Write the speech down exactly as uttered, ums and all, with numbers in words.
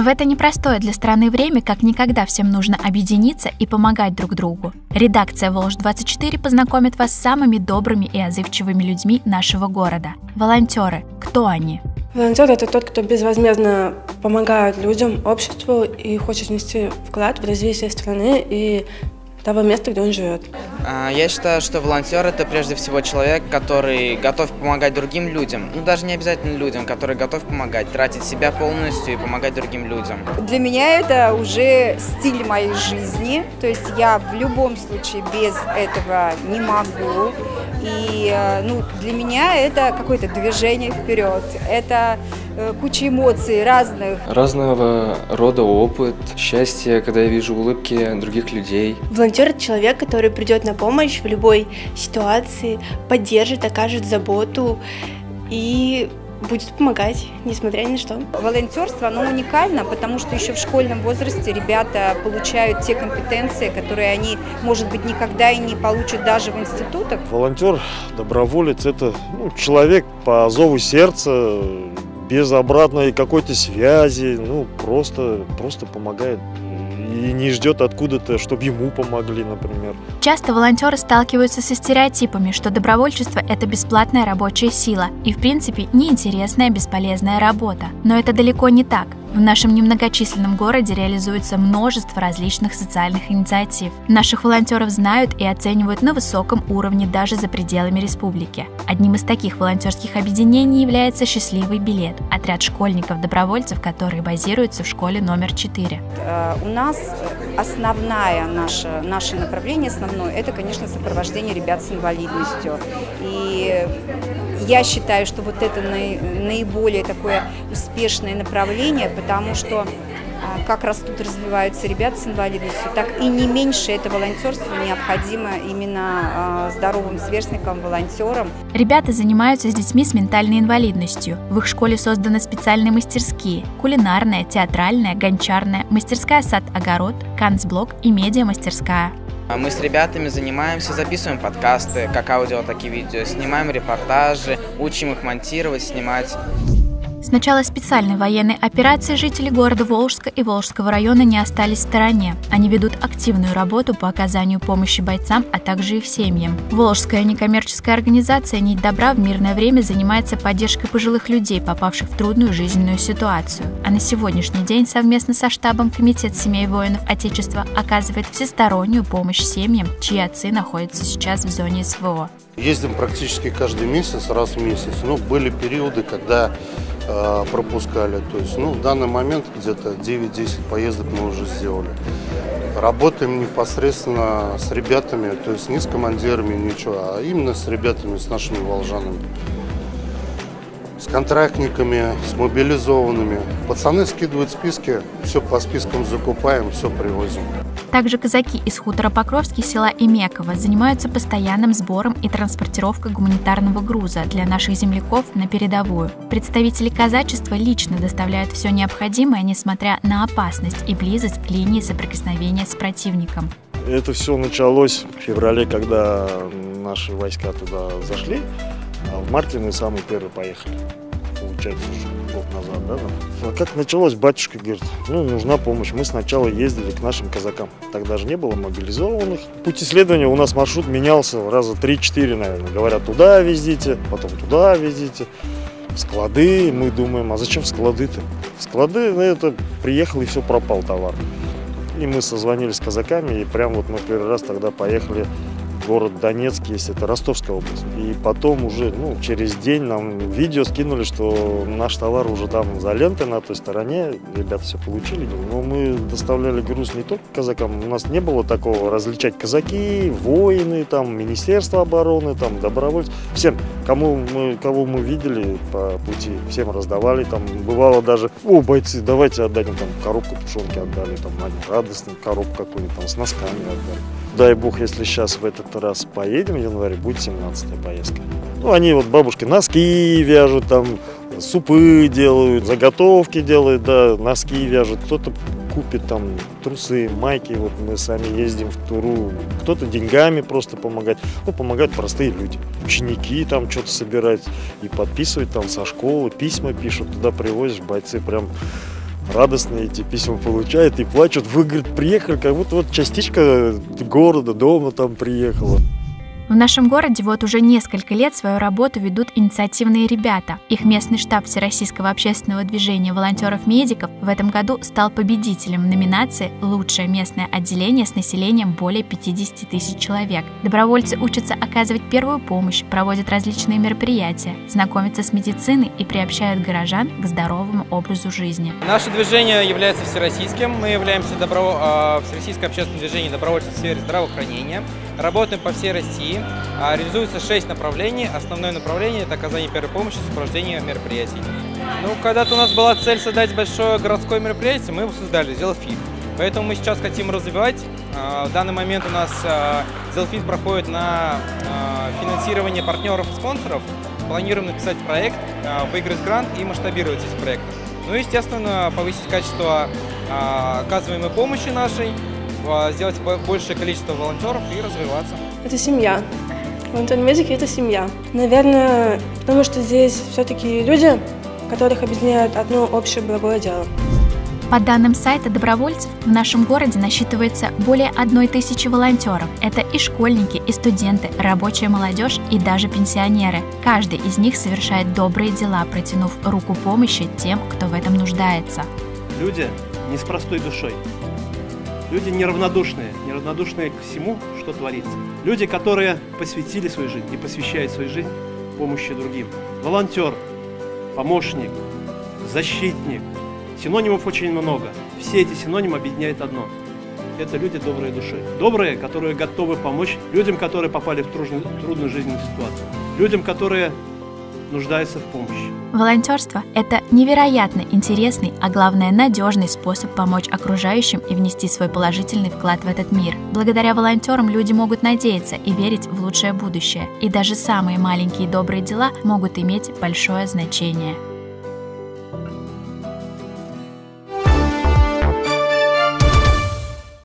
В это непростое для страны время как никогда всем нужно объединиться и помогать друг другу. Редакция Волжь двадцать четыре познакомит вас с самыми добрыми и отзывчивыми людьми нашего города. Волонтеры. Кто они? Волонтер – это тот, кто безвозмездно помогает людям, обществу и хочет внести вклад в развитие страны и того места, где он живет. Я считаю, что волонтер – это прежде всего человек, который готов помогать другим людям. Ну, даже не обязательно людям, который готов помогать, тратить себя полностью и помогать другим людям. Для меня это уже стиль моей жизни. То есть я в любом случае без этого не могу. И ну, для меня это какое-то движение вперед. Это куча эмоций разных. Разного рода опыт, счастье, когда я вижу улыбки других людей. Волонтер – это человек, который придет на помощь в любой ситуации, поддержит, окажет заботу и будет помогать, несмотря ни на что. Волонтерство, оно уникально, потому что еще в школьном возрасте ребята получают те компетенции, которые они, может быть, никогда и не получат даже в институтах. Волонтер, доброволец – это ну, человек по зову сердца, без обратной какой-то связи, ну просто, просто помогает. И не ждет откуда-то, чтобы ему помогли, например. Часто волонтеры сталкиваются со стереотипами, что добровольчество – это бесплатная рабочая сила и, в принципе, неинтересная, бесполезная работа. Но это далеко не так. В нашем немногочисленном городе реализуется множество различных социальных инициатив. Наших волонтеров знают и оценивают на высоком уровне даже за пределами республики. Одним из таких волонтерских объединений является «Счастливый билет» – отряд школьников-добровольцев, которые базируются в школе номер четыре. У нас основное наше, наше направление, основное, это, конечно, сопровождение ребят с инвалидностью. И я считаю, что вот это наиболее такое успешное направление, потому что как растут, развиваются ребята с инвалидностью, так и не меньше это волонтерство необходимо именно здоровым сверстникам, волонтерам. Ребята занимаются с детьми с ментальной инвалидностью. В их школе созданы специальные мастерские – кулинарная, театральная, гончарная, мастерская сад-огород, канцблок и медиа-мастерская. Мы с ребятами занимаемся, записываем подкасты, как аудио, так и видео, снимаем репортажи, учим их монтировать, снимать. С начала специальной военной операции жители города Волжска и Волжского района не остались в стороне. Они ведут активную работу по оказанию помощи бойцам, а также их семьям. Волжская некоммерческая организация «Нить добра» в мирное время занимается поддержкой пожилых людей, попавших в трудную жизненную ситуацию. А на сегодняшний день совместно со штабом Комитет семей воинов Отечества оказывает всестороннюю помощь семьям, чьи отцы находятся сейчас в зоне эс вэ о. Ездим практически каждый месяц, раз в месяц. Ну, были периоды, когда э, пропускали. То есть, ну, в данный момент где-то девять-десять поездок мы уже сделали. Работаем непосредственно с ребятами, то есть не с командирами, ничего, а именно с ребятами, с нашими волжанами. С контрактниками, с мобилизованными. Пацаны скидывают списки, все по спискам закупаем, все привозим. Также казаки из хутора Покровский села Имеково занимаются постоянным сбором и транспортировкой гуманитарного груза для наших земляков на передовую. Представители казачества лично доставляют все необходимое, несмотря на опасность и близость к линии соприкосновения с противником. Это все началось в феврале, когда наши войска туда зашли, а в марте мы самые первые поехали. Получается, уже год назад, да? А как началось, батюшка говорит, ну, нужна помощь. Мы сначала ездили к нашим казакам. Тогда же не было мобилизованных. Путь исследования у нас маршрут менялся раза три-четыре, наверное. Говорят, туда везите, потом туда везите. В склады. Мы думаем, а зачем в склады-то? В склады, ну, это приехал и все, пропал товар. И мы созвонились с казаками, и прям вот мы первый раз тогда поехали город Донецк, есть, это Ростовская область. И потом уже, ну, через день нам видео скинули, что наш товар уже там за лентой на той стороне, ребята все получили. Но мы доставляли груз не только казакам, у нас не было такого различать казаки, воины, там, Министерство обороны, там, добровольцы. Всем, кому мы, кого мы видели по пути, всем раздавали. Там бывало даже, о, бойцы, давайте отдадим, там, коробку тушенки отдали, там, радостную коробку какую-нибудь, там, с носками отдали. Дай бог, если сейчас в этот раз поедем в январе, будет семнадцатая поездка. Ну, они вот, бабушки, носки вяжут, там, супы делают, заготовки делают, да, носки вяжут. Кто-то купит там трусы, майки, вот мы сами ездим в Туру. Кто-то деньгами просто помогает. Ну, помогают простые люди. Ученики там что-то собирают и подписывают там со школы, письма пишут, туда привозишь, бойцы прям... радостные эти письма получают и плачут. Вы, говорит, приехали, как будто вот частичка города, дома там приехала. В нашем городе вот уже несколько лет свою работу ведут инициативные ребята. Их местный штаб Всероссийского общественного движения волонтеров-медиков в этом году стал победителем номинации «Лучшее местное отделение с населением более пятидесяти тысяч человек». Добровольцы учатся оказывать первую помощь, проводят различные мероприятия, знакомятся с медициной и приобщают горожан к здоровому образу жизни. Наше движение является всероссийским. Мы являемся добро... Всероссийское общественное движение добровольцев в сфере здравоохранения. Работаем по всей России. Реализуется шесть направлений. Основное направление – это оказание первой помощи, сопровождение мероприятий. Ну, когда-то у нас была цель создать большое городское мероприятие, мы его создали, Зелфит. Поэтому мы сейчас хотим развивать. В данный момент у нас Зелфит проходит на финансирование партнеров и спонсоров. Планируем написать проект, выиграть грант и масштабировать эти проекты. Ну и, естественно, повысить качество оказываемой помощи нашей, сделать большее количество волонтеров и развиваться. Это семья. Волонтер-медики – это семья. Наверное, потому что здесь все-таки люди, которых объединяет одно общее благое дело. По данным сайта добровольцев, в нашем городе насчитывается более одной тысячи волонтеров. Это и школьники, и студенты, рабочая молодежь и даже пенсионеры. Каждый из них совершает добрые дела, протянув руку помощи тем, кто в этом нуждается. Люди не с простой душой. Люди неравнодушные, неравнодушные ко всему, что творится. Люди, которые посвятили свою жизнь и посвящают свою жизнь помощи другим. Волонтер, помощник, защитник. Синонимов очень много. Все эти синонимы объединяет одно. Это люди добрые души. Добрые, которые готовы помочь людям, которые попали в трудную, трудную жизненную ситуацию. Людям, которые нуждаются в помощи. Волонтерство – это невероятно интересный, а главное надежный способ помочь окружающим и внести свой положительный вклад в этот мир. Благодаря волонтерам люди могут надеяться и верить в лучшее будущее. И даже самые маленькие добрые дела могут иметь большое значение.